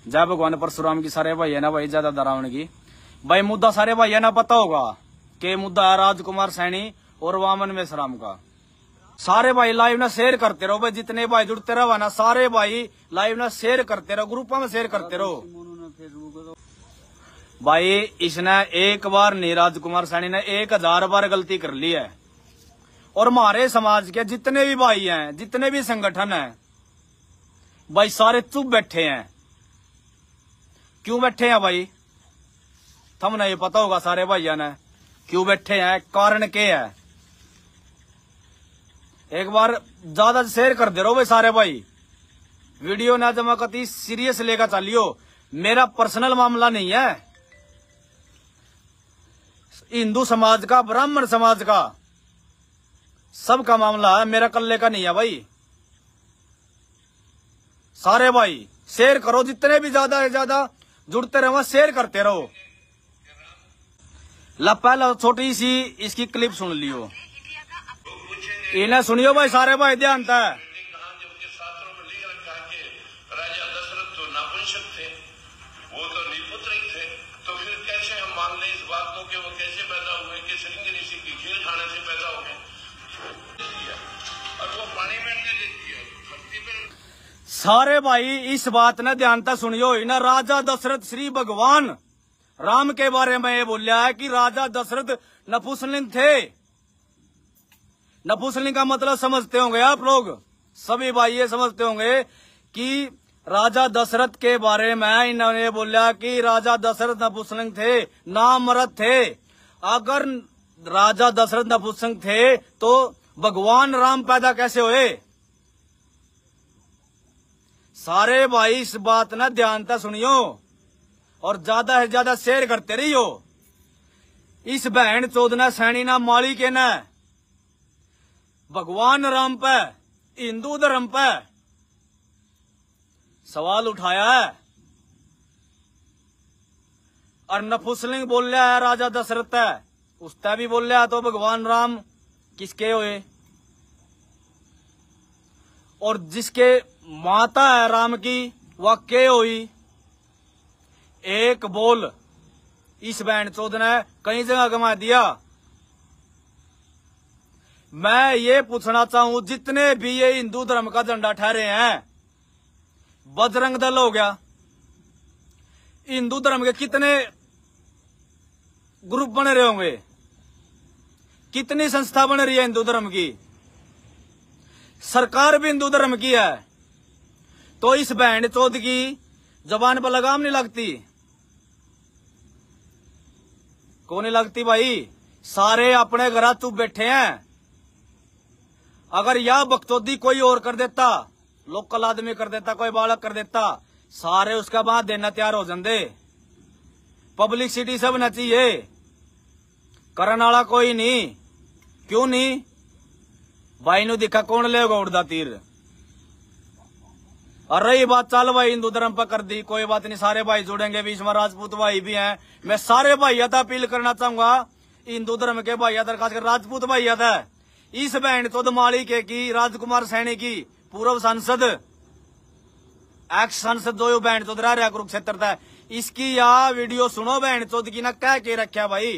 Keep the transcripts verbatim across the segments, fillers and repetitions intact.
जय भगवान परशुराम की। सारे भाई है ना भाई ज्यादा डरावने की भाई मुद्दा सारे भाई है ना पता होगा कि मुद्दा है राजकुमार सैनी और वामन मेश्राम का। सारे भाई लाइव ना शेयर करते रहो भाई, जितने भाई जुड़ते रहो ना सारे भाई लाइव ना शेयर करते रहो, ग्रुपों में शेयर करते रहो भाई। इसने एक बार नहीं, राजकुमार सैनी ने एक हजार बार गलती कर ली है। और हमारे समाज के जितने भी भाई हैं, जितने भी संगठन हैं भाई, सारे चुप बैठे हैं। क्यों बैठे हैं भाई? तुमने ये पता होगा सारे भाइयों ने क्यों बैठे हैं, कारण क्या है। एक बार ज्यादा शेयर कर दे रहो भाई सारे भाई। वीडियो ना जमा कती सीरियस लेकर चलियो, मेरा पर्सनल मामला नहीं है, हिंदू समाज का, ब्राह्मण समाज का, सबका मामला है, मेरा कल्ले का नहीं है भाई। सारे भाई शेयर करो, जितने भी ज्यादा से ज्यादा जुड़ते रहो शेयर करते रहो। ला पहला छोटी सी इसकी क्लिप सुन लियो, इन्हें सुनियो भाई सारे भाई ध्यान था। जबकि शास्त्रों में लिख रखा है कि राजा दशरथ तो नपुंसक थे, वो तो निपुत्र ही थे, तो फिर कैसे हम मान लें इस बात को कि वो कैसे पैदा हुए, कि श्रृंग ऋषि की खीर खाने से पैदा हो गए, और वो पानी में धरती पर। सारे भाई इस बात ने ध्यान था सुनियो, इन्हें राजा दशरथ श्री भगवान राम के बारे में ये बोलिया है कि राजा दशरथ नपुंसक थे। नपुंसकलिंग का मतलब समझते होंगे आप लोग, सभी भाई ये समझते होंगे कि राजा दशरथ के बारे में इन्होंने बोला कि राजा दशरथ नपुंसक थे, नामर्द थे। अगर राजा दशरथ नपुंसक थे तो भगवान राम पैदा कैसे हुए? सारे भाई इस बात ना ध्यान से सुनियो और ज्यादा से ज्यादा शेयर करते रहियो। इस बहन चौदना सैनी ना माली के न भगवान राम पे, हिंदू धर्म पे सवाल उठाया है और नपुंसकलिंग बोल रहा है राजा दशरथ है, उसका भी बोल रहा है, तो भगवान राम किसके हुए? और जिसके माता है राम की वह के हुई? एक बोल इस बहन चौध ने कई जगह घुमा दिया। मैं ये पूछना चाहूं, जितने भी ये हिंदू धर्म का झंडा ठहरे हैं, बजरंग दल हो गया, हिंदू धर्म के कितने ग्रुप बने रहे होंगे, कितनी संस्था बन रही है हिंदू धर्म की, सरकार भी हिंदू धर्म की है, तो इस बहन चौध की जबान पर लगाम नहीं लगती? कौन नहीं लगती भाई? सारे अपने घर चुप बैठे हैं। अगर यह बकचोदी कोई और कर देता, लोकल आदमी कर देता, कोई बालक कर देता, सारे उसका बात देना तैयार हो जाते। पब्लिसिटी सब न चाहिए, करने वाला कोई नहीं। क्यों नहीं भाई? नु दिखा कौन लेगा उड़दा तीर। और रही बात चाल भाई हिंदू धर्म पर कर दी, कोई बात नहीं, सारे भाई जुड़ेंगे, बीच में राजपूत भाई भी हैं। मैं सारे भाई अपील करना चाहूंगा, हिंदू धर्म के भाई, खासकर राजपूत भाई है, इस बहन चौध माली के की राजकुमार सैनी की पूर्व सांसद, एक्स सांसद जो बहन चौध रह रहा कुरुक्षेत्र था, इसकी या वीडियो सुनो बहन चौध की ना कह के रखा भाई।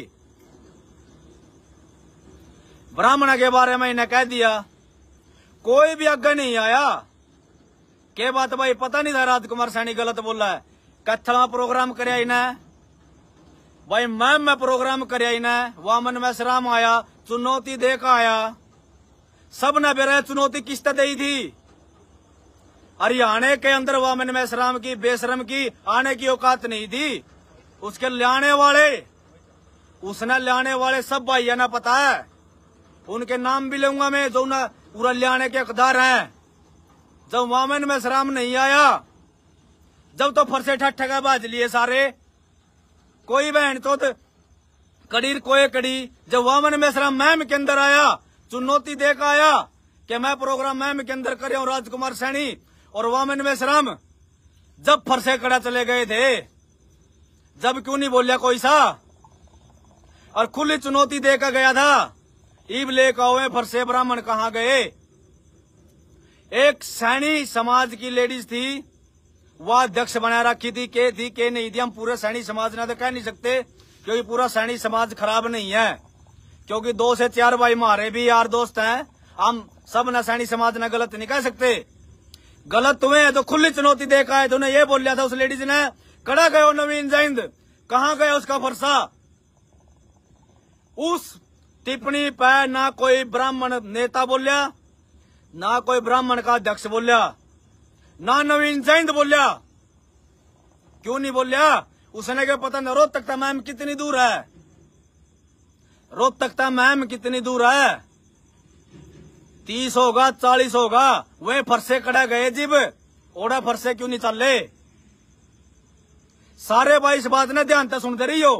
ब्राह्मण के बारे में इन्हें कह दिया, कोई भी आगे नहीं आया। के बात भाई पता नहीं था राजकुमार सैनी गलत बोला है। कत्थला प्रोग्राम करया इन्हें भाई, मैम में प्रोग्राम करया इन्हें, वामन मेश्राम आया, चुनौती देकर आया, सब ने बेरा चुनौती किस्त दी थी। हरियाणा के अंदर वामन मेश्राम की बेशरम की आने की औकात नहीं थी। उसके लाने वाले, उसने लाने वाले सब भाइयों ने पता है, उनके नाम भी लूंगा मैं, जो ना पूरा लाने के हकदार हैं। जब वामन मेश्राम नहीं आया, जब तो फरसे ठट्ठा बाज लिए सारे, कोई बहन चौथ कड़ीर कोई कड़ी। जब वामन मेश्राम मैम के अंदर आया, चुनौती देकर आया कि मैं प्रोग्राम मैम के अंदर कर रहा हूं, राजकुमार सैनी और वामन मेश्राम जब फरसे कड़ा चले गए थे, जब क्यों नहीं बोलिया कोई सा? और खुली चुनौती देकर गया था, ईब लेकर आओ फरसे ब्राह्मण कहां गए? एक सैनी समाज की लेडीज थी, वह अध्यक्ष बना रखी थी, के थी के नहीं थी, हम पूरे सैनिक समाज ने तो कह नहीं सकते, क्योंकि पूरा सैनिक समाज खराब नहीं है, क्योंकि दो से चार भाई हमारे भी यार दोस्त हैं, हम सब न सैनिक समाज ने गलत नहीं कह सकते। गलत हुए हैं तो खुली चुनौती देखा है, तो उन्हें ये बोल लिया था उस लेडीज ने, कड़ा गयो नवीन जैंद, कहाँ गया उसका फरसा। उस टिप्पणी पर ना कोई ब्राह्मण नेता बोलिया, ना कोई ब्राह्मण का अध्यक्ष बोलिया, ना नवीन जैंद बोलिया। क्यों नहीं बोलिया? उसने क्या पता न रोहतक मैम कितनी दूर है, रोहतक मैम कितनी दूर है, तीस होगा चालीस होगा, वे फरसे कड़ा गए जिब ओड़ा फरसे क्यों नहीं चले। सारे भाई इस बात ने ध्यान से सुनते रही हो।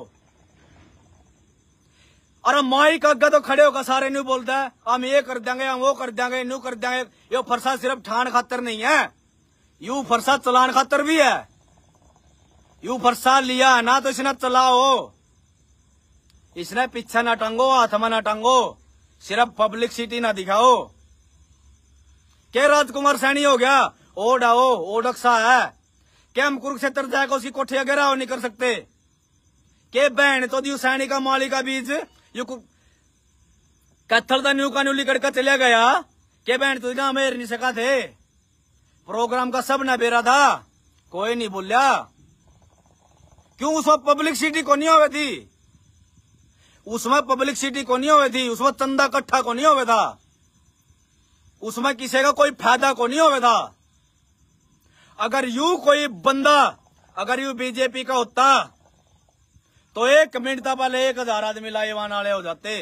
अरे माइक अग्गा तो खड़े होगा सारे न्यू बोलता है हम ये कर देंगे, हम वो कर देंगे, न्यू कर देंगे। ये फरसा सिर्फ ठान खातर नहीं है, यू फरसा चलान खातर भी है। यू फरसा लिया है ना तो इसने चलाओ, इसने पीछे ना टंगो, हाथ में ना टंगो, सिर्फ पब्लिक सिटी ना दिखाओ। के राजकुमार सैनी हो गया ओडाओ ओडक्सा है, क्या हम कुरुक्षेत्र जाकर उसकी कोठिया गिराओ नहीं कर सकते? के बहन तो दियो सैनी का माली का बीज यू कत्थल का न्यू का न्यू लिकड़ का चले गया, के बहन तो ना मेर नहीं सका थे। प्रोग्राम का सब ना बेरा था, कोई नहीं बोलिया। क्यों? उसमें पब्लिक सिटी को नहीं हुए थी, उसमें पब्लिक सिटी को नहीं हुए थी, उसमें चंदा इकट्ठा को नहीं हुए था, उसमें किसी का कोई फायदा को नहीं हुए था। अगर यू कोई बंदा अगर यू बीजेपी का होता तो एक मिनट पहले एक हजार आदमी लाएवान वाले हो जाते।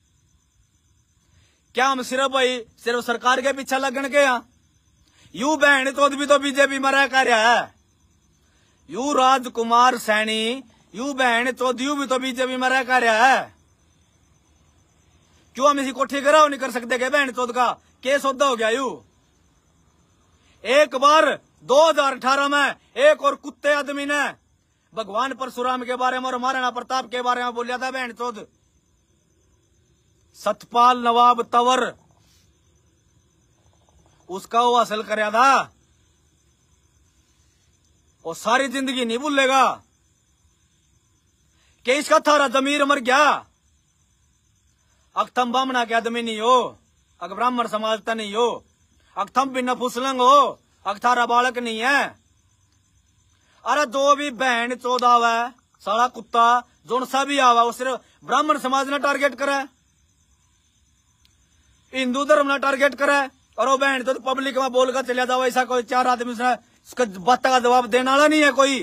क्या हम सिर्फ भाई सिर्फ सरकार के पीछे लगन के यहाँ? यू बहन तो भी तो बीजेपी में रह कर रहा है, यू राजकुमार सैनी यू बहन चौध यू भी तो बीजेपी में रह कर रहा है। क्यों हम इसी कोठी गिराव नहीं कर सकते? क्या बहन चौध का केस सौदा हो गया? यू एक बार दो हजार अठारह में एक और कुत्ते आदमी ने भगवान परशुराम के बारे में और महाराणा प्रताप के बारे में बोलिया था, बहन चौध सतपाल नवाब तंवर, उसका वो हासिल कराया था, वो सारी जिंदगी नहीं भूलेगा। कि इसका थारा जमीर मर गया। अकथम बामना के आदमी नहीं हो, अग ब्राह्मण समाज का नहीं हो, अकथम भी नफुसलंग हो, अकथारा बालक नहीं है। अरे जो भी बहन चौदह आवा साला कुत्ता जोन सा भी आवा वो सिर्फ ब्राह्मण समाज ने टारगेट करे, हिंदू धर्म ने टारगेट करे, और वो बहन तो पब्लिक में बोलकर चलिया जाओ। ऐसा कोई चार आदमी उसका बात का जवाब देने वाला नहीं है कोई।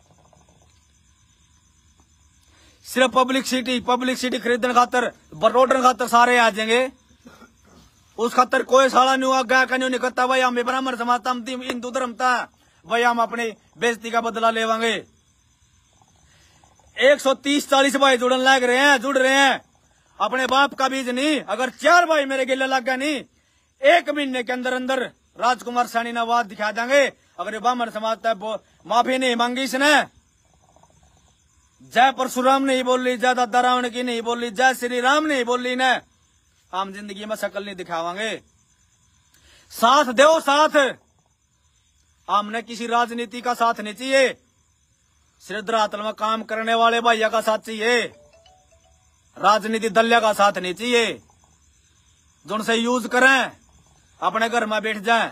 सिर्फ पब्लिक सिटी पब्लिक सिटी खरीदने खातर बटोटने खातर सारे आ जाएंगे, उस खातर कोई साला न्यू आगा का न्यू निकलता भाई हम ब्राह्मण समाज था, हम हिंदू धर्म था भाई, हम अपनी बेइज्जती का बदला लेवांगे। एक सौ तीस चालीस भाई जुड़न लग रहे हैं, जुड़ रहे हैं, अपने बाप का बीज नहीं। अगर चार भाई मेरे गिले लग गया नहीं, एक महीने के अंदर अंदर राजकुमार सैनी ने वाद दिखा देंगे। अगर ये ब्राह्मण समाज तक माफी नहीं मांगी इसने, जय परशुराम नहीं बोली, जय दादा रावण की नहीं बोली, जय श्री राम नहीं बोली ने, हम जिंदगी में शकल नहीं दिखावांगे। साथ दो साथ, हमने किसी राजनीति का साथ नहीं चाहिए, सिर्फ धरातल में काम करने वाले भैया का साथ चाहिए, राजनीति दलिया का साथ नहीं चाहिए, जो उनसे यूज करें अपने घर में बैठ जाएं।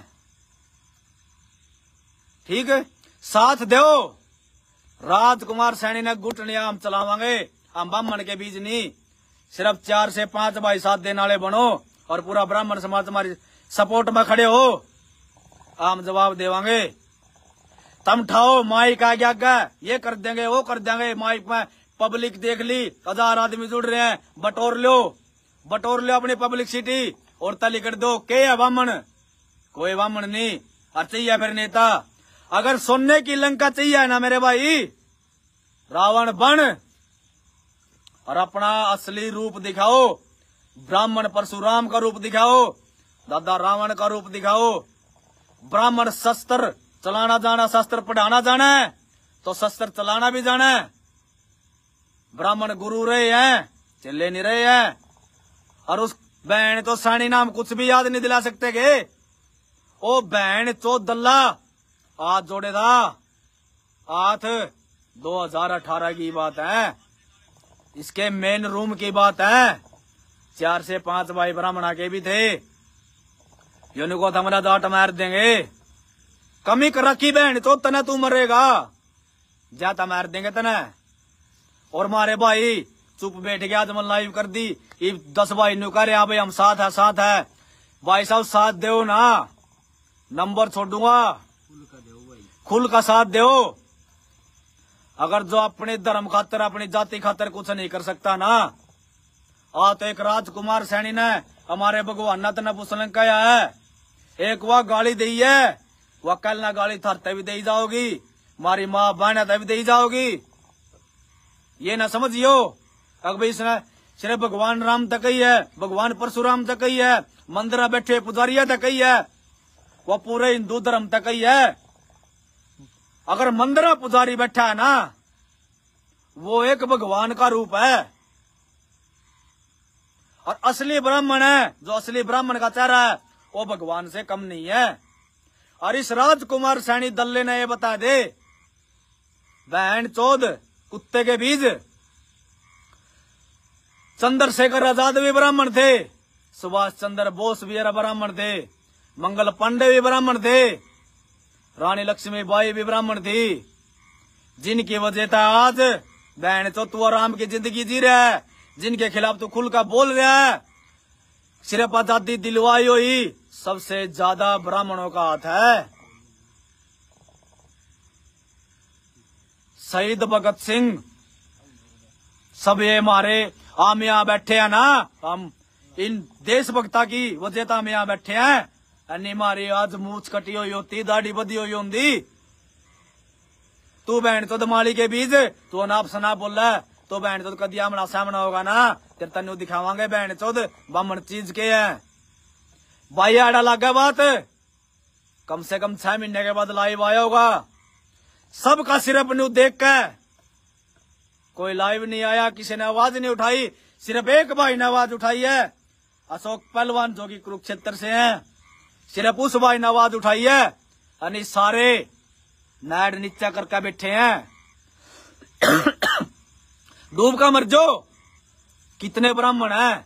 ठीक है, साथ दो। राजकुमार सैनी ने गुटनिया हम चलावांगे, हम ब्राह्मण के बीच नहीं। सिर्फ चार से पांच भाई साथ देने वाले बनो और पूरा ब्राह्मण समाज तुम्हारी सपोर्ट में खड़े हो, हम जवाब देवांगे। तम ठाओ माइक आ गया, ये कर देंगे वो कर देंगे, माइक में पब्लिक देख ली, हजार आदमी जुड़ रहे हैं, बटोर लो बटोर लो अपनी पब्लिक सिटी और तली कर दो। के है ब्राह्मण? कोई ब्राह्मण नहीं। और चाहिए फिर नेता, अगर सोने की लंका चाहिए ना मेरे भाई, रावण बन और अपना असली रूप दिखाओ, ब्राह्मण परशुराम का रूप दिखाओ, दादा रावण का रूप दिखाओ। ब्राह्मण शस्त्र चलाना जाना, शस्त्र पढ़ाना जाना है तो शस्त्र चलाना भी जाना है। ब्राह्मण गुरु रहे हैं, चले नहीं रहे हैं। और उस बहन तो सानी नाम कुछ भी याद नहीं दिला सकते गे, ओ बहन चो दल्ला आज जोड़े था। आठ दो हजार अठारह की बात है, इसके मेन रूम की बात है। चार से पांच भाई ब्राह्मणा के भी थे, यूनिको हमारा दाट मार देंगे। कमी कर रखी बहन तो तना तू मरेगा, जाता मार देंगे तना। और मारे भाई चुप बैठ गया, आज मन लाइव कर दी। ये दस भाई नु कह रहे भाई हम साथ है साथ है। भाई साहब साथ दो ना, नंबर छोड़ूंगा, खुल का साथ दो। अगर जो अपने धर्म खातर अपनी जाति खातर कुछ नहीं कर सकता ना, आ तो एक राजकुमार सैनी ने हमारे भगवान ने पुस्तक कहा है, एक वह गाली दी है, वह कल ना गाली थरते भी दे जाओगी, मारी माँ बहन भी दे जाओगी। ये ना समझियो अगर भाई इसने सिर्फ भगवान राम तक ही है, भगवान परशुराम तक ही है, मंदिर बैठे पुजारिया तक ही है, वह पूरे हिंदू धर्म तक ही है। अगर मंदिर पुजारी बैठा है ना, वो एक भगवान का रूप है। और असली ब्राह्मण है, जो असली ब्राह्मण का चेहरा है, वो भगवान से कम नहीं है। और इस राजकुमार सैनी दल्ले ने ये बता दे, बहन चौद कुत्ते के बीज। चंद्रशेखर आजाद भी ब्राह्मण थे, सुभाष चंद्र बोस भी ब्राह्मण थे, मंगल पांडे भी ब्राह्मण थे, रानी लक्ष्मीबाई भी ब्राह्मण थी, जिनकी वजह था आज बहन तो तू आराम की जिंदगी जी रहा है, जिनके खिलाफ तू खुल का बोल रहा है। सिर्फ आजादी दिलवाई हुई सबसे ज्यादा ब्राह्मणों का हाथ है। शहीद भगत सिंह, सब ये हमारे हम यहाँ बैठे हैं ना, हम इन देशभक्ता की वजह से हम यहाँ बैठे हैं। अन्य मारी आज मूछ कटी हुई होती, दाढ़ी बदी हुई होती। तू बहन तो दमाली के बीज, तू अनाप शनाप बोल रहा है, तो बहन तो कदिया हमारा सामना होगा ना, तेरे तनु दिखावांगे बहन चौध बामण चीज के है। भाई आड़ा लगा बात, कम से कम छह महीने के बाद लाइव आया होगा। सबका सिर्फ न्यू देख के कोई लाइव नहीं आया, किसी ने आवाज नहीं उठाई, सिर्फ एक भाई ने आवाज उठाई है, अशोक पहलवान जो कि कुरुक्षेत्र से हैं, सिर्फ उस भाई ने आवाज उठाई है। यानी सारे नाड़ नीचा करके बैठे हैं। डूब का मर जो, कितने ब्राह्मण हैं,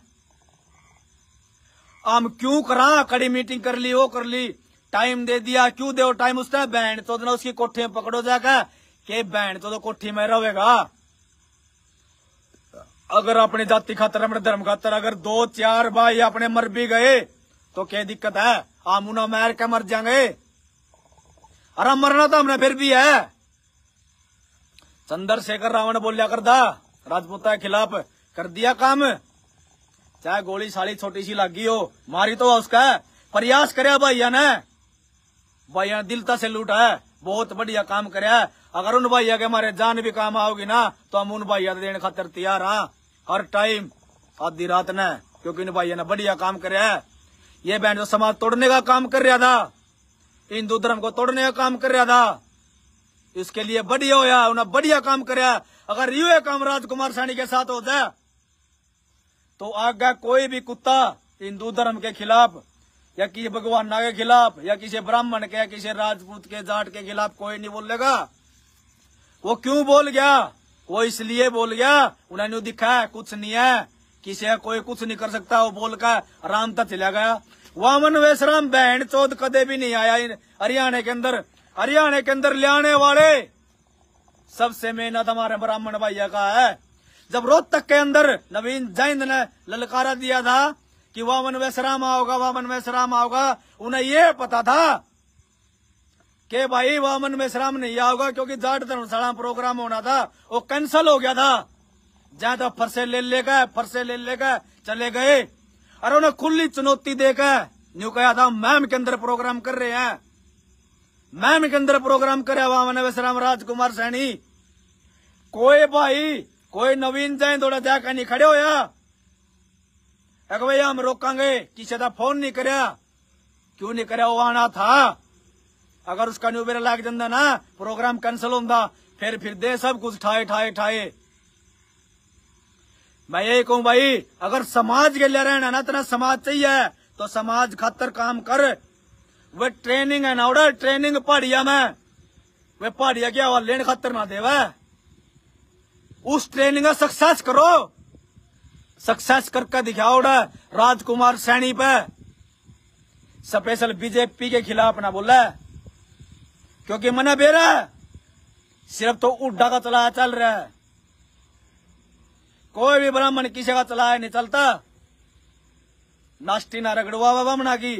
हम क्यों करा, कड़ी मीटिंग कर ली, वो कर ली, टाइम दे दिया, क्यों दे टाइम उसने, बहन तो ना उसकी कोठी में पकड़ो जाकर के बहन तो, तो कोठी में रहेगा। अगर अपनी जाति खातर अपने धर्म खातर अगर दो चार भाई अपने मर भी गए तो क्या दिक्कत है, हम उन्हें मार के मर जाएंगे। अरे मरना तो हमने फिर भी है। चंद्रशेखर रावण बोलिया करता राजपूता के खिलाफ, कर दिया काम, चाहे गोली साली छोटी सी लगी हो, मारी तो उसका प्रयास करे भैया ने, भैया ने दिलता से लूटा है, बहुत बढ़िया काम करे। अगर उन भैया के हमारे जान भी काम आओगी ना, तो हम उन भैया देने खातर तैयार हाँ, हर टाइम आधी रात ने, क्योंकि इन भैया ने बढ़िया काम करे। ये बहन जो समाज तोड़ने का काम कर रहा था, हिंदू धर्म को तोड़ने का काम कर रहा था, इसके लिए बढ़िया होया, उन्हें बढ़िया काम करे। अगर यू काम राजकुमार सैनी के साथ हो जाए तो आगे कोई भी कुत्ता हिंदू धर्म के खिलाफ या किसी भगवान के खिलाफ या किसी ब्राह्मण के या किसी राजपूत के जाट के खिलाफ कोई नहीं बोलेगा। वो क्यों बोल गया, वो इसलिए बोल गया, उन्होंने दिखा है कुछ नहीं है, किसी का कोई कुछ नहीं कर सकता, वो बोल कर आराम तक चला गया। वामन वेशराम बहन चौथ कदे भी नहीं आया हरियाणा के अंदर। हरियाणा के अंदर ले आने वाले सबसे मेहनत हमारे ब्राह्मण भैया का है। जब रोहतक के अंदर नवीन जैन ने ललकारा दिया था कि वामन वेशराम आओगा, वामन वेशराम आओगा, उन्हें ये पता था कि भाई वामन वेशराम नहीं आओगा, क्योंकि जाट धर्मशाला प्रोग्राम होना था, वो कैंसल हो गया था। जहां तो फरसे ले ले गए, फरसे ले ले गए, चले गए। और उन्हें खुली चुनौती देकर न्यू कहा था मैम के अंदर प्रोग्राम कर रहे हैं, मैम के अंदर प्रोग्राम करे वामन वेशराम राजकुमार सैनी। कोई भाई कोई नवीन जैन थोड़ा जाकर नहीं खड़े होया, अगर भैया हम रोकांगे, किसी का फोन नहीं करया, क्यों नहीं करया, वो आना था। अगर उसका न्यू बेरा लाग जाता ना, प्रोग्राम कैंसिल होता, फिर फिर दे सब कुछ ठाए ठाए ठाए। मैं यही कहूं भाई, अगर समाज के लिए रहना ना, इतना समाज चाहिए तो समाज खातर काम कर। वो ट्रेनिंग है ना, उड़ा ट्रेनिंग पहाड़िया में वे पहाड़िया क्या हुआ लेने खातर ना देवे। उस ट्रेनिंग का सक्सेस करो, सक्सेस करके दिखाओ राजकुमार सैनी पे। स्पेशल बीजेपी के खिलाफ ना बोला, क्योंकि मना बेरा सिर्फ तो उड्डा का चलाया चल रहा है, कोई भी ब्राह्मण किसी का चलाया नहीं चलता। नास्टी ना रगड़वा बामना की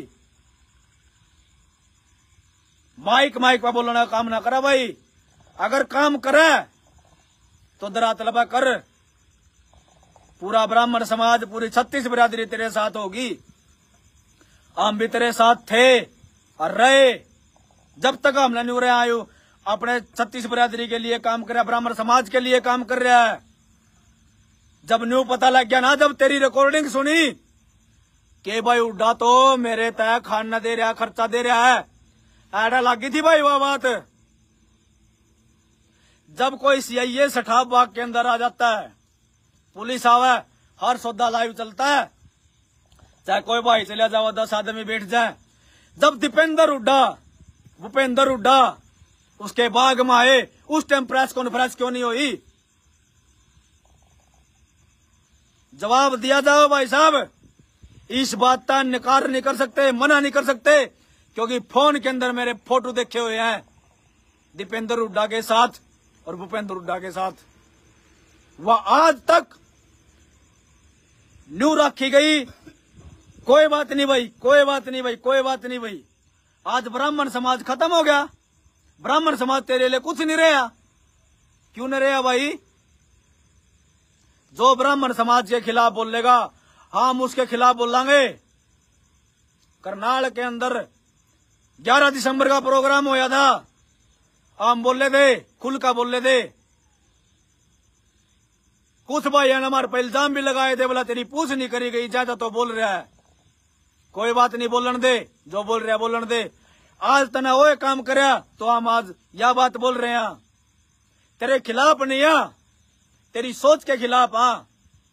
माइक माइक पर बोलने का काम ना करा भाई। अगर काम करे तो दरा तलबा कर। पूरा ब्राह्मण समाज, पूरी छत्तीस बिरादरी तेरे साथ होगी। हम भी तेरे साथ थे और रहे जब तक हमने नहीं रहे आयु अपने छत्तीस बिरादरी के लिए काम कर रहा, ब्राह्मण समाज के लिए काम कर रहा है। जब न्यू पता लग गया ना, जब तेरी रिकॉर्डिंग सुनी कि भाई उड्डा तो मेरे तय खाना दे रहा, खर्चा दे रहा है, ऐडा लगी थी भाई वह बात। जब कोई सीआईए सठाब बाग के अंदर आ जाता है, पुलिस आवे, हर सौदा लाइव चलता है, चाहे कोई भाई चला जाओ, दस आदमी बैठ जाए। जब दीपेंद्र हुड्डा, भूपेंद्र हुड्डा उसके बाग में आए, उस टाइम प्रेस कॉन्फ्रेंस क्यों नहीं हुई? जवाब दिया जाओ भाई साहब। इस बात का निकार नहीं कर सकते, मना नहीं कर सकते, क्योंकि फोन के अंदर मेरे फोटो देखे हुए हैं दीपेंद्र हुड्डा के साथ और भूपेंद्र हुड्डा के साथ। वह आज तक न्यू रखी गई। कोई बात नहीं भाई, कोई बात नहीं भाई, कोई बात नहीं भाई। आज ब्राह्मण समाज खत्म हो गया, ब्राह्मण समाज तेरे लिए कुछ नहीं रहा। क्यों नहीं रहा भाई? जो ब्राह्मण समाज के खिलाफ बोलेगा हम उसके खिलाफ बोलेंगे। करनाल के अंदर ग्यारह दिसंबर का प्रोग्राम होया था, हम बोले थे, खुल का बोले थे। कुछ भाई ने हमारे पर इल्जाम भी लगाए थे, बोला तेरी पूछ नहीं करी गई, ज्यादा तो बोल रहा है। कोई बात नहीं, बोलन दे, जो बोल रहा है बोलन दे। आज तना वो काम करया तो हम आज यह बात बोल रहे हैं। तेरे खिलाफ नहीं है, तेरी सोच के खिलाफ। हाँ,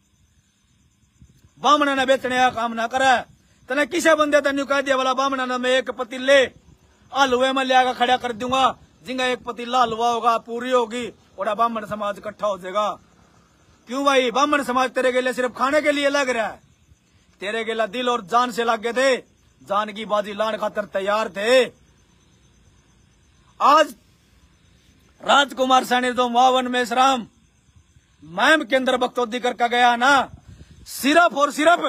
बामना ने बेचने का काम ना करे। तने किसे बंदे तेन कह दिया बोला बामना ने मैं एक पतीले हलवे में लिया खड़ा कर दूंगा, जिंगा एक पतीला हलवा होगा पूरी होगी और ब्राह्मण समाज इकट्ठा हो जाएगा। क्यों भाई? ब्राह्मण समाज तेरे के लिए सिर्फ खाने के लिए लग रहा है, तेरे के लिए दिल और जान से लग गए थे, जान की बाजी लाने खातर तैयार थे। आज राजकुमार सैनी जो मावन मेसराम मैम के अंदर बकचोदी करके गया ना, सिर्फ और सिर्फ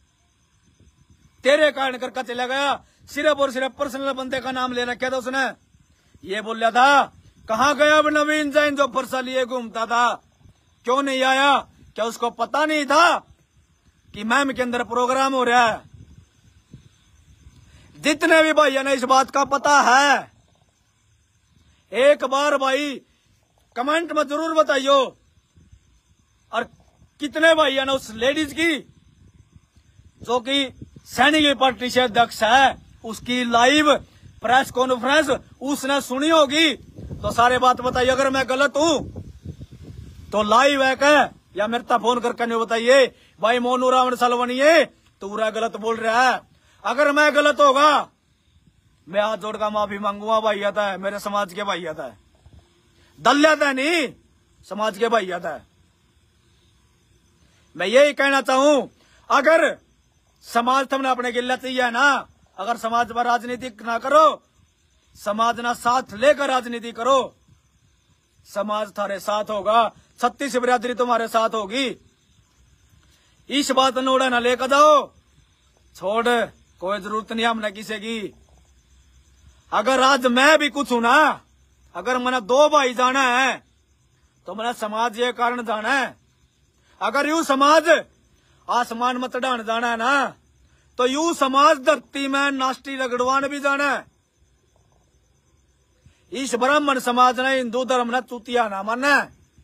तेरे कारण करके चला गया। सिर्फ और सिर्फ पर्सनल बंदे का नाम ले रखा था उसने। ये बोल रहा था कहां गया अब नवीन जैन जो परसा लिए घूमता था, क्यों नहीं आया? क्या उसको पता नहीं था कि मैम के अंदर प्रोग्राम हो रहा है? जितने भी भाइयों ने इस बात का पता है, एक बार भाई कमेंट में जरूर बताइयो। और कितने भाइयों ने उस लेडीज की जो कि सैनिक पार्टी से अध्यक्ष है, उसकी लाइव प्रेस कॉन्फ्रेंस उसने सुनी होगी? तो सारे बात बताइए। अगर मैं गलत हूं तो लाइव है क्या, या मेरे तक फोन करके नहीं बताइए भाई मोनू रावण सलवनी है तो पूरा गलत बोल रहा है। अगर मैं गलत होगा मैं हाथ जोड़ का माफी मांगूंगा। भाई आता है मेरे समाज के, भाई आता है, दल आता है नहीं, समाज के भाई आता है। मैं यही कहना चाहूं, अगर समाज तुमने अपने गिल्ला चाहिए ना, अगर समाज पर राजनीति ना करो, समाज ना साथ लेकर राजनीति करो, समाज थारे साथ होगा, छत्तीस बिरादरी तुम्हारे साथ होगी। इस बात नोड़ा ना लेकर जाओ, छोड़, कोई जरूरत नहीं हमने किसी की। अगर आज मैं भी कुछ हूं ना, अगर मैंने दो भाई जाना है तो मैंने समाज ये कारण जाना है। अगर यू समाज आसमान में चढ़ान जाना है ना, तो यू समाज धरती में नास्टी रगड़वान भी जाना है। इस ब्राह्मण समाज ने हिंदू धर्म ने चूतिया ना माना,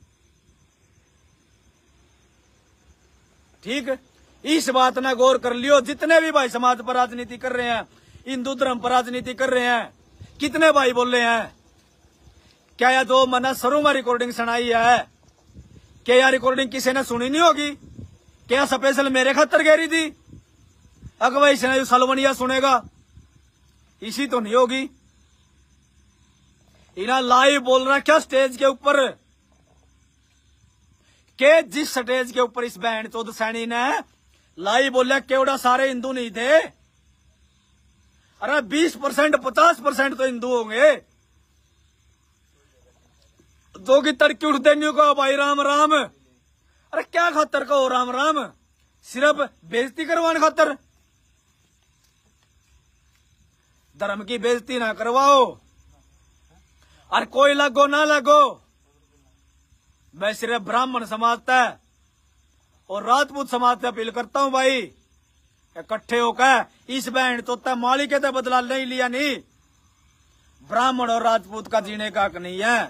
ठीक? इस बात ने गौर कर लियो। जितने भी भाई समाज पर राजनीति कर रहे हैं, हिंदू धर्म पर राजनीति कर रहे हैं, कितने भाई बोल रहे हैं? क्या यह जो मैंने शुरू में रिकॉर्डिंग सुनाई है, क्या यह रिकॉर्डिंग किसी ने सुनी नहीं होगी? क्या स्पेशल मेरे खातर गहरी थी? अगर भाई इसने सलवनिया सुनेगा, इसी तो नहीं होगी। इन्हें लाइव बोल रहा क्या स्टेज के ऊपर के जिस स्टेज के ऊपर इस बहन चौध सैनी ने लाइव बोला केवड़ा सारे हिंदू नहीं थे। अरे बीस परसेंट पचास परसेंट तो हिंदू होंगे। दो की तड़की उठ देंगे को भाई राम राम। अरे क्या खातर कहो राम राम? सिर्फ बेइज्जती करवाने खातर। धर्म की बेइज्जती ना करवाओ। और कोई लगो ना लगो, मैं सिर्फ ब्राह्मण समाज था और राजपूत समाज से अपील करता हूं भाई, इकट्ठे होकर इस बहन तो तय मालिक का बदला नहीं लिया नहीं। ब्राह्मण और राजपूत का जीने का हक नहीं है,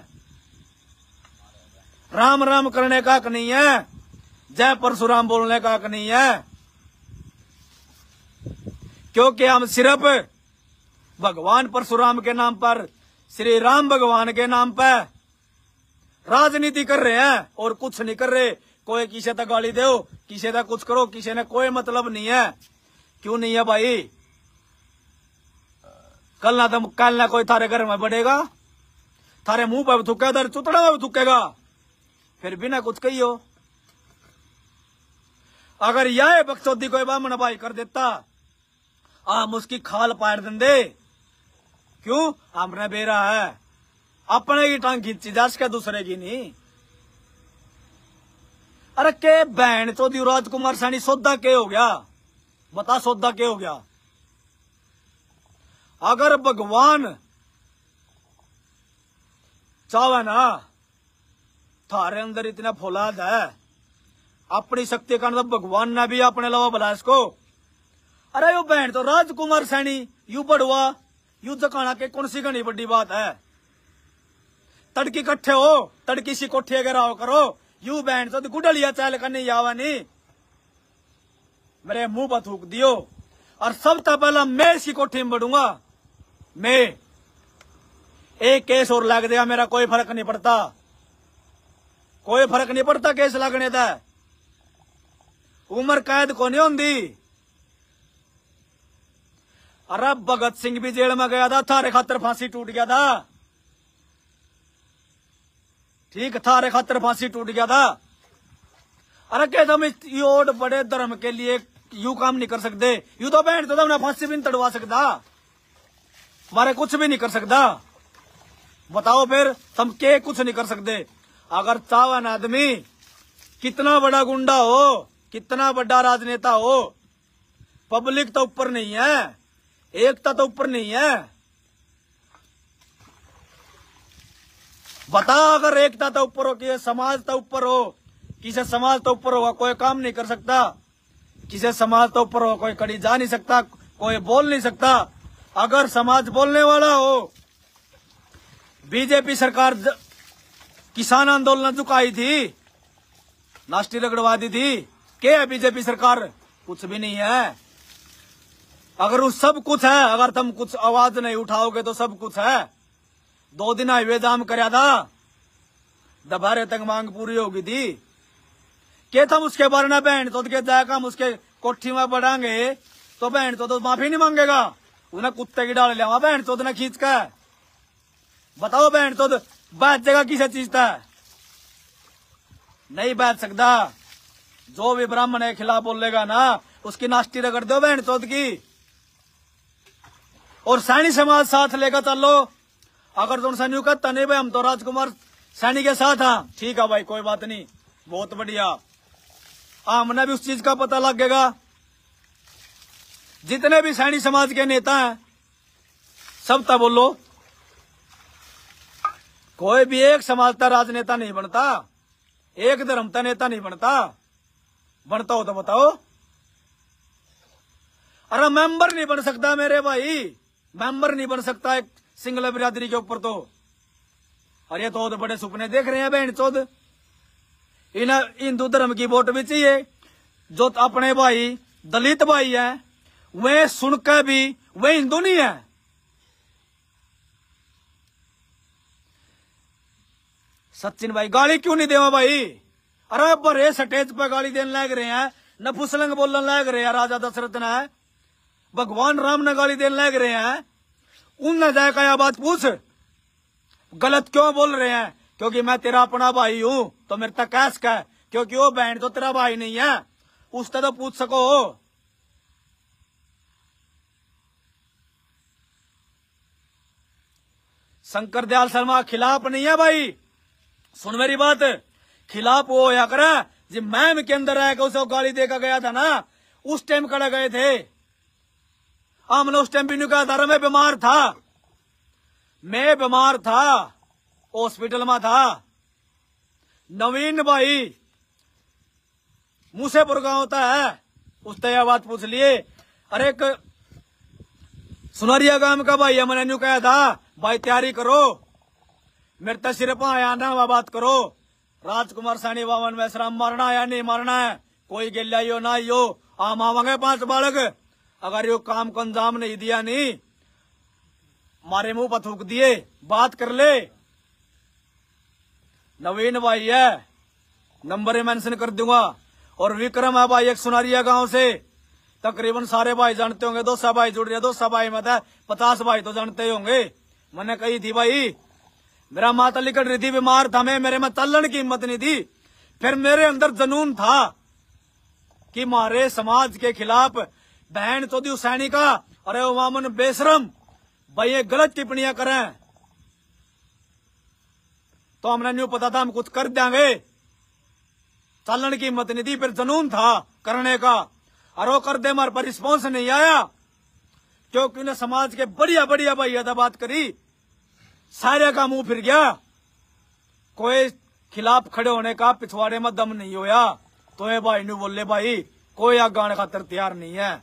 राम राम करने का हक नहीं है, जय परशुराम बोलने का हक नहीं है। क्योंकि हम सिर्फ भगवान परशुराम के नाम पर, श्री राम भगवान के नाम पर राजनीति कर रहे हैं और कुछ नहीं कर रहे। कोई किसी तक गाली दो, किसी तक कुछ करो, किसी ने कोई मतलब नहीं है। क्यों नहीं है भाई? कल ना तुम कल ना कोई थारे घर में बढ़ेगा, थारे मुंह पर थूकेगा, थारे चुतड़ा में थूकेगा, फिर बिना कुछ कहियो। अगर यह बकचोदी कोई बामण भाई कर देता, हम उसकी खाल पाड़ देंगे। क्यों? हमने बेरा है, अपने की टांग खींची जा सके, दूसरे की नहीं। अरे के बहन चौधरी राजकुमार सैनी सौदा के हो गया? बता सौदा के हो गया? अगर भगवान चाहे ना, थारे अंदर इतना फौलाद है, अपनी शक्ति का मतलब भगवान ने भी अपने अलावा बुला इसको। अरे यो बहन तो राजकुमार सैनी यू बढ़वा यू जकाना के कौन सी घनी बड़ी बात है? तड़की इकट्ठे हो, तड़की सी कोठी अगर करो, यू बहन तो गुडलिया चाल का नहीं आवा नहीं, मेरे मुंह पर थूक दियो। और सबसे पहला मैं इसकी कोठी में बढ़ूंगा। मैं एक केस और लग देगा, मेरा कोई फर्क नहीं पड़ता, कोई फर्क नहीं पड़ता केस लगने का। उम्र कैद को नहीं होती। अरे भगत सिंह भी जेल में गया था, थारे खातर फांसी टूट गया था। ठीक, थारे खातर फांसी टूट गया था। अरे क्या तुम इस बड़े धर्म के लिए यू काम नहीं कर सकते? यू तो बहन तो तुमने फांसी भी नहीं तड़वा सकता, हमारे कुछ भी नहीं कर सकता। बताओ फिर तुम के कुछ नहीं कर सकते? अगर चावन आदमी कितना बड़ा गुंडा हो, कितना बड़ा राजनेता हो, पब्लिक तो ऊपर नहीं है, एकता तो ऊपर नहीं है। बता, अगर एकता तो ऊपर हो, कि समाज तो ऊपर हो, किसी समाज तो ऊपर होगा कोई काम नहीं कर सकता, किसी समाज तो ऊपर हो कोई कड़ी जा नहीं सकता, कोई बोल नहीं सकता। अगर समाज बोलने वाला हो, बीजेपी सरकार किसान आंदोलन झुकाई थी, नास्टी रगड़वा दी थी, क्या है बीजेपी सरकार? कुछ भी नहीं है। अगर उस सब कुछ है, अगर तुम कुछ आवाज नहीं उठाओगे तो सब कुछ है। दो दिन हाईवे जाम कराया था, दोबारे तक मांग पूरी होगी थी। क्या तुम उसके बारे में बहन तो के जाएगा, हम उसके कोठी में बढ़ाएंगे तो बहन तो, तो माफी नहीं मांगेगा? उन्हें कुत्ते की डाल लिया बहन तो ने खींच कर। बताओ बहन तो बैठ जगह किसी चीज था? नहीं बैठ सकता। जो भी ब्राह्मण के खिलाफ बोलेगा ना, उसकी नाश्ती रगड़ दो बहन चौथ की। और सैनी समाज साथ लेकर चलो। अगर तुम सैनी कहता नहीं भाई हम तो राजकुमार सैनी के साथ हाँ, ठीक है भाई, कोई बात नहीं, बहुत बढ़िया। हमने भी उस चीज का पता लगेगा। जितने भी सैनी समाज के नेता हैं सब तब बोलो, कोई भी एक समाज का राजनेता नहीं बनता, एक धर्म का नेता नहीं बनता। बनता हो तो बताओ। अरे मेंबर नहीं बन सकता मेरे भाई, मेंबर नहीं बन सकता एक सिंगल बिरादरी के ऊपर तो। और ये तो बड़े सुपने देख रहे हैं बहन चौध। इन हिंदू धर्म की वोट भी चाहिए। जो अपने भाई दलित भाई है वे सुनकर भी वे हिंदू नहीं है। सचिन भाई गाली क्यों नहीं देवा भाई? अरे बड़े स्टेज पर गाली देने लग रहे हैं, नफुसलंग बोलने लग रहे हैं, राजा दशरथ ने, भगवान राम ने गाली देने लग रहे हैं। उन न जाए का बात पूछ, गलत क्यों बोल रहे हैं? क्योंकि मैं तेरा अपना भाई हूं तो मेरे तक कैस का है, क्योंकि वो बहन तो तेरा भाई नहीं है, उससे तो पूछ सको। शंकर दयाल शर्मा खिलाफ नहीं है भाई, सुन मेरी बात, खिलाफ वो होया करे जब मैम के अंदर आया उसे गाली देकर गया था ना, उस टाइम खड़े गए थे। हमने उस टाइम भी नहीं कहा था, मैं बीमार था, मैं बीमार था, हॉस्पिटल में था। नवीन भाई मूसेपुर गांव होता है, उससे यह बात पूछ लिए। अरे एक सुनरिया गांव का भाई मैंने न्यू कहा था भाई तैयारी करो, मेरे तो सिर्फ आया ना वह बात करो, राजकुमार सैनी बावन वैसराम मारना है या नहीं मारना है, कोई गिल्ला यो ना यो, आम आवांगे पांच बालक, अगर यो काम को अंजाम नहीं दिया नहीं मारे मुंह पर थूक दिए, बात कर ले। नवीन भाई है, नंबर ही मेंशन कर दूंगा। और विक्रम है भाई एक सुनारिया गांव से, तकरीबन सारे भाई जानते होंगे, दो सौ भाई जुड़ रहे, दो सौ भाई मतलब पचास भाई तो जानते ही होंगे। मैंने कही थी भाई मेरा माता लिकड़ रही थी, बीमार था मैं, मेरे में तल्लन की हिम्मत नहीं थी, फिर मेरे अंदर जनून था कि मारे समाज के खिलाफ बहन चौधरी हुसैनी का, अरे वो मामन बेशरम भाई ये गलत टिप्पणियां करें तो हमने न्यू पता था हम कुछ कर देंगे, चलन की हिम्मत नहीं थी, फिर जनून था करने का, और वो कर दे हमारे पर रिस्पॉन्स नहीं आया, क्योंकि उन्हें समाज के बढ़िया बढ़िया भाई अदा बात करी, सारे का मुंह फिर गया, कोई खिलाफ खड़े होने का पिछवाड़े में दम नहीं होया, तो ये भाई न्यू बोले भाई कोई आगे आने खातर तैयार नहीं है।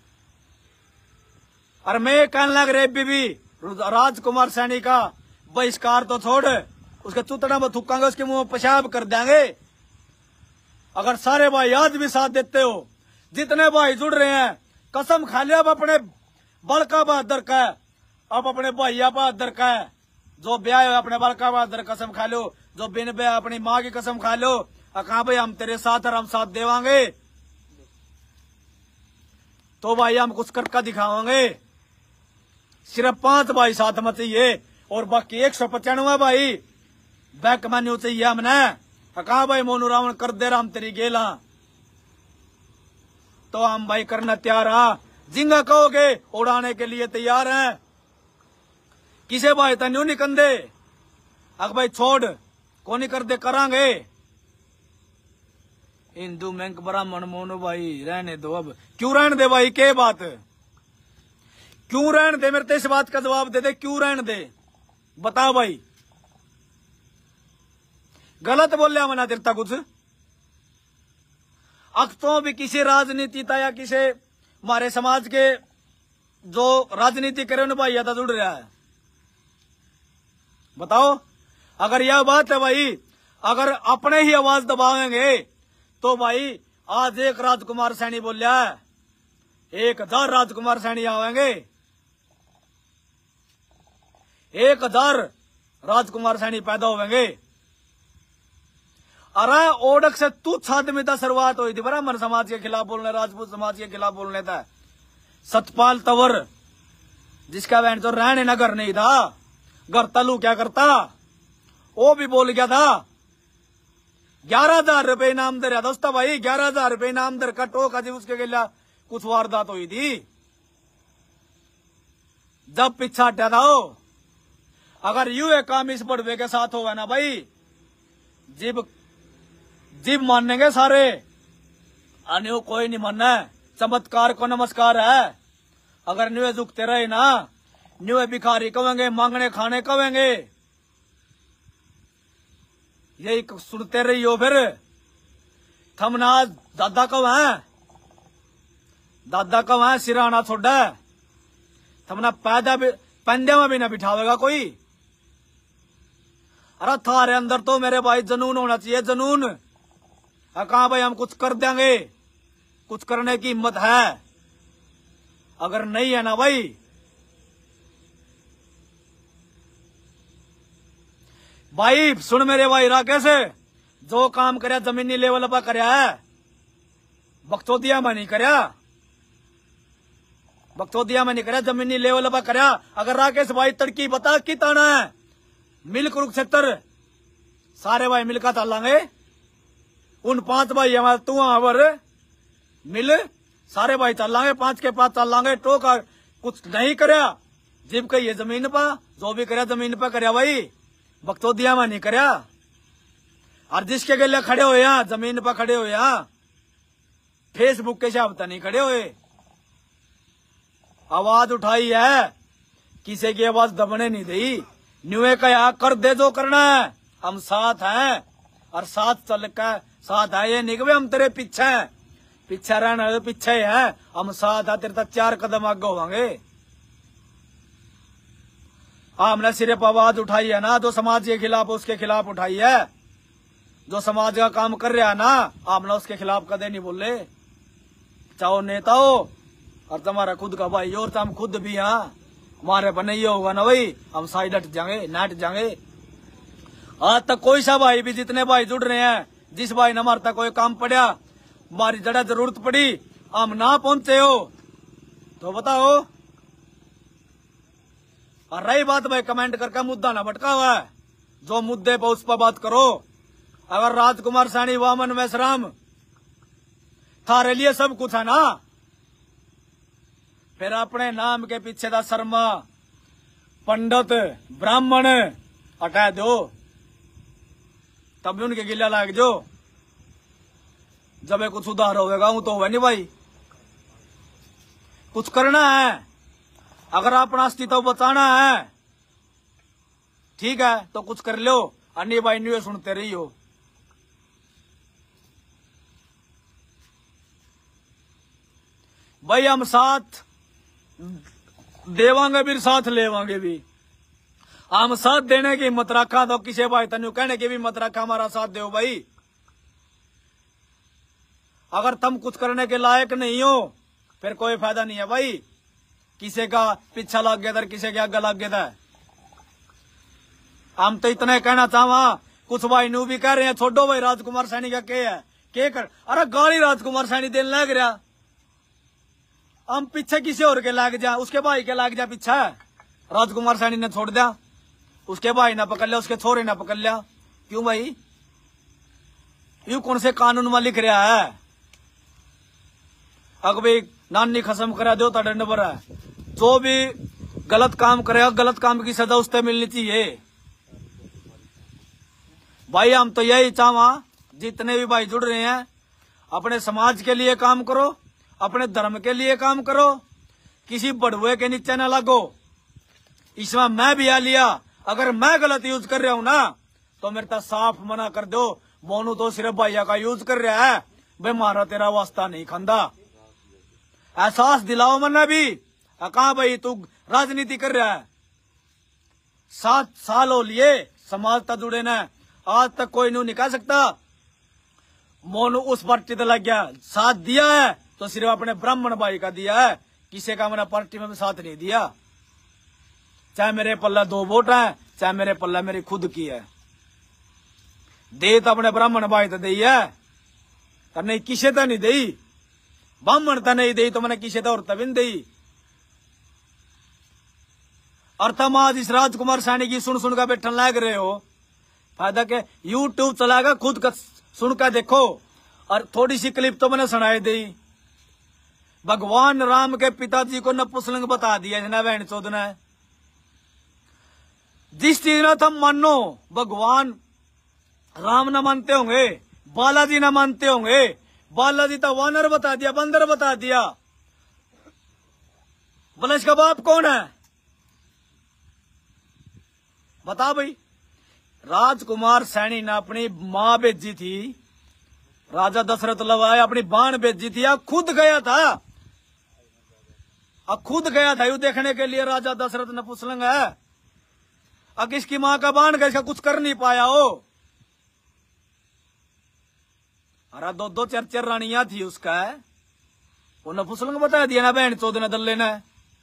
और मैं कहने लग रहे बीबी राजकुमार सैनी का बहिष्कार तो छोड़, उसके चुतड़ा में थूकांगे, उसके मुंह में पेशाब कर देंगे। अगर सारे भाई आज भी साथ देते हो, जितने भाई जुड़ रहे हैं, कसम खा लिया अब अपने बड़का बहादुर का, अब अपने भैया बहादुर का, जो ब्याह है अपने बड़का बहादुर कसम खा लो, जो बिन ब्याह अपनी माँ की कसम खा लो, कहा भाई हम तेरे साथ और हम साथ देवांगे, तो भाई हम कुछ करके दिखावांगे। सिर्फ पांच भाई साथ में चाहिए और बाकी एक सौ पचानवे भाई बैक मेन्यू चाहिए हमने। कहा भाई मोनू रावण कर दे रहा हम तेरी गेला, तो हम भाई करना तैयार हाँ, जिंगा कहोगे उड़ाने के लिए तैयार हैं। किसे भाई तन्यू नहीं कंदे, अग भाई छोड़ को नहीं कर दे करांगे। हिंदू बैंक ब्राह्मण मोनू भाई रहने दो, अब क्यों रहने दे भाई, के बात क्यों रहने दे, मेरे तो इस बात का जवाब दे दे, क्यों रहने दे बताओ भाई। गलत बोल लिया मना तेरता कुछ, अब तो भी किसी राजनीतिता या किसी हमारे समाज के जो राजनीति करे उन्हें भाई ज्यादा जुड़ रहा है, बताओ। अगर यह बात है भाई, अगर अपने ही आवाज दबावेंगे तो भाई आज एक राजकुमार सैनी बोल रहा है, एक हजार राजकुमार सैनी आवेंगे, एक हजार राजकुमार सैनी पैदा होंगे। अरे ओडक से तुच्छ आदमी था शुरुआत हुई थी ब्राह्मण समाज के खिलाफ बोलने, राजपूत समाज के खिलाफ बोलने था। सतपाल तंवर जिसका बहन तो रहने न घर नहीं था, घर तलू क्या करता, वो भी बोल गया था। ग्यारह हजार रुपये इनाम दे रहा दोस्त भाई, ग्यारह हजार रुपये इनाम दर का टोक अजी उसके गिला कुछ वारदात हुई थी, जब पीछा हटा था। अगर यू एक काम इस बड़वे के साथ होगा ना भाई, जिब जिब मानेंगे सारे, अन्य कोई नहीं मानना है। चमत्कार को नमस्कार है, अगर न्यू झुकते रहे ना, न्यू भिखारी कहेंगे, मांगने खाने कहेंगे, यही सुनते रही हो। फिर थमना दादा कब है, दादा कब है, सिराना छोड़ा थमना पैदा भी पंदे में भी ना बिठावेगा कोई। अरे थारे अंदर तो मेरे भाई जनून होना चाहिए, जनून। कहा भाई हम कुछ कर देंगे, कुछ करने की हिम्मत है, अगर नहीं है ना भाई, भाई सुन मेरे भाई राकेश, जो काम करया जमीनी लेवल पर करया है, बख्तौदिया में नहीं करया, बख्तौदिया में नहीं करया, जमीनी लेवल पर करया। अगर राकेश भाई तड़की बता की ताना है, मिल कुरुक्षेत्र सारे भाई मिलकर चलांगे। उन पांच भाई हमारे तू हमारे मिल सारे भाई चलांगे, पांच के पांच चलांगे। तो का कुछ नहीं करया जिब कही ये जमीन पर जो भी करया जमीन पर करया भाई, बकचोदिया में नहीं करया। और जिसके गले खड़े हुए यहाँ जमीन पर खड़े हुए यहाँ फेसबुक के शब्द नहीं खड़े हुए। आवाज उठाई है, किसी की आवाज दबने नहीं दी। न्यूए का कर दे जो करना है, हम साथ हैं और साथ चल कर साथ है। ये नहीं हम तेरे पीछे हैं, पीछे रहना तो पीछे ही है, हम साथ है तेरे तक चार कदम आगे होंगे। हमने सिर्फ आवाज उठाई है ना, जो समाज के खिलाफ उसके खिलाफ उठाई है। जो समाज का काम कर रहा है ना, हमने उसके खिलाफ कदे नहीं बोले। चाहो नेता हो और तुम्हारा खुद का भाई और हम खुद भी हाँ, हमारे पर नहीं होगा ना भाई, हम साइड हट जाएंगे, नाट जाएंगे। आज तक कोई सा भाई भी, जितने भाई जुड़ रहे हैं, जिस भाई ने हमारे तक कोई काम पड़ा, हमारी जड़ा जरूरत पड़ी, हम ना पहुंचे हो तो बताओ। और रही बात भाई कमेंट करके मुद्दा ना भटका हुआ है, जो मुद्दे पर उस पर बात करो। अगर राजकुमार सैनी वामन मैसराम थारे लिए सब कुछ है ना, फिर अपने नाम के पीछे दा शर्मा पंडित ब्राह्मण हटा दो, तब भी उनके गिला लाग जो। जब कुछ उधार होगा हूं तो होगा नहीं भाई, कुछ करना है। अगर अपना अस्तित्व बचाना है ठीक है तो कुछ कर लो, अन्य भाई न्यू सुनते रही हो। भाई हम साथ देवांगे भी साथ लेवांगे भी, हम साथ देने की हिम्मत रखा तो किसी भाई तनु कहने की भी हिम्मत रखा हमारा साथ दो भाई। अगर तुम कुछ करने के लायक नहीं हो फिर कोई फायदा नहीं है भाई। किसी का पीछा लग गया था, किसी के आगे लग गया था। हम तो इतना कहना चाहवा, कुछ भाई नू भी कह रहे हैं छोड़ो भाई राजकुमार सैनी का क्या है क्या कर, अरे गाली राजकुमार सैनी देने लग रहा, हम पीछे किसी और के लाग जा, उसके भाई के लाग जा पीछे। राजकुमार सैनी ने छोड़ दिया, उसके भाई ने पकड़ लिया, उसके छोरे ने पकड़ लिया। क्यों भाई, यू कौन से कानून में लिख रहा है? अगर भाई नानी खसम करा दो तो दंड पर है, जो भी गलत काम करेगा गलत काम की सजा उससे मिलनी चाहिए। भाई हम तो यही चाहवा, जितने भी भाई जुड़ रहे हैं अपने समाज के लिए काम करो, अपने धर्म के लिए काम करो, किसी बड़ुए के नीचे ना लगो। इसमें मैं भी आ लिया, अगर मैं गलत यूज कर रहा हूं ना तो मेरे तक साफ मना कर दो। मोनू तो सिर्फ भैया का यूज कर रहा है, भाई मारा तेरा वास्ता नहीं खंदा। एहसास दिलाओ मना भी, कहा भाई तू राजनीति कर रहा है। सात साल हो लिए समाज तक जुड़े न, आज तक कोई नहीं कह सकता मोनू उस पार्टी तक लग गया। साथ दिया है तो सिर्फ अपने ब्राह्मण भाई का दिया है, किसी का मैंने पार्टी में भी साथ नहीं दिया। चाहे मेरे पल्ला दो वोट है, चाहे मेरे पल्ला मेरी खुद की है। दे तो अपने ब्राह्मण भाई तो दी है, तो नहीं किसे तो नहीं दी। ब्राह्मण तो नहीं दी तो मैंने किसे तो और तभी नहीं दी। और तुम आज इस राजकुमार सैनी की सुन सुन कर बैठन लग रहे हो, फायदा के यूट्यूब चलाएगा, खुद का सुनकर देखो। और थोड़ी सी क्लिप तो मैंने सुनाई दी, भगवान राम के पिताजी को नपुंसक बता दिया जना बहन चौध ने। जिस चीज ना तुम मानो, भगवान राम न मानते होंगे, बालाजी न मानते होंगे, बालाजी तो वानर बता दिया, बंदर बता दिया। बोले इसका बाप कौन है बता भाई। राजकुमार सैनी ने अपनी मां भेजी थी, राजा दशरथ लवाए अपनी बाण भेजी थी, खुद गया था, अब खुद गया था यू देखने के लिए राजा दशरथ नपुंसक है। अब इसकी मां का बाण गया, इसका कुछ कर नहीं पाया हो। अरे दो दो चार चार रानियां थी उसका, वो नपुंसक बता दिया ना बहन चौध ने दल्ले ने।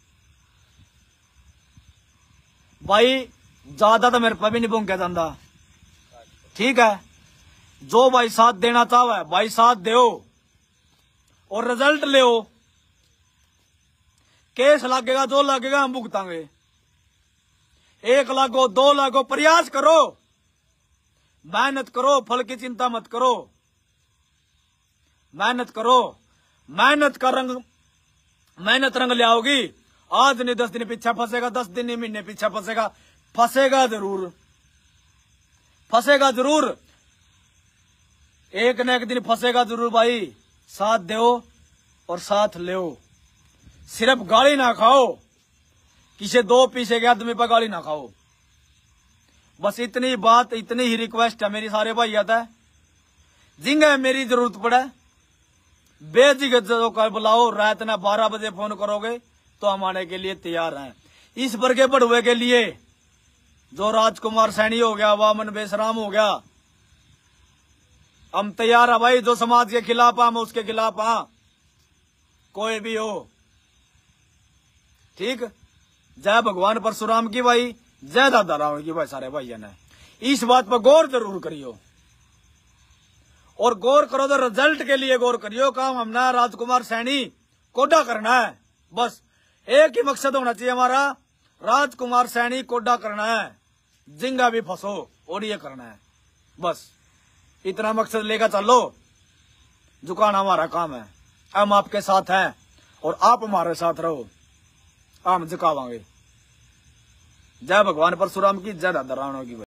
भाई ज्यादा तो मेरे पर भी नहीं भूंगा जाता, ठीक है। जो भाई साथ देना चाहे भाई साथ दो और रिजल्ट ले। केस लगेगा जो लगेगा हम भुगतांगे। एक लागो, दो लागो, प्रयास करो, मेहनत करो, फल की चिंता मत करो, मेहनत करो। मेहनत का रंग, मेहनत रंग ले आओगी। आज नहीं दस दिन पीछे फंसेगा, दस दिन नहीं महीने पीछे फंसेगा, फंसेगा जरूर, फंसेगा जरूर, एक न एक दिन फंसेगा जरूर भाई। साथ दो और साथ ले। सिर्फ गाली ना खाओ, किसी दो पीछे के आदमी पर गाली ना खाओ। बस इतनी बात, इतनी ही रिक्वेस्ट है मेरी सारे भाई आता है। जिंगे मेरी जरूरत पड़े बेझिझक जो कर बुलाओ, रात ना बारह बजे फोन करोगे तो हम आने के लिए तैयार हैं। इस वर्ग के बढ़ुए के लिए जो राजकुमार सैनी हो गया, वामन बेसराम हो गया, हम तैयार है भाई। जो समाज के खिलाफ हम उसके खिलाफ हाँ, कोई भी हो, ठीक। जय भगवान परशुराम की भाई, जय दादा रावण की भाई। सारे भाई ने इस बात पर गौर जरूर करियो, और गौर करो तो रिजल्ट के लिए गौर करियो। काम हमने राजकुमार सैनी कोडा करना है, बस एक ही मकसद होना चाहिए हमारा, राजकुमार सैनी कोडा करना है। जिंगा भी फंसो और ये करना है, बस इतना मकसद लेकर चलो। झुकाना हमारा काम है। हम आपके साथ हैं और आप हमारे साथ रहो, हम झुकावांगे। जय भगवान परशुराम की, जय दादा रावण की।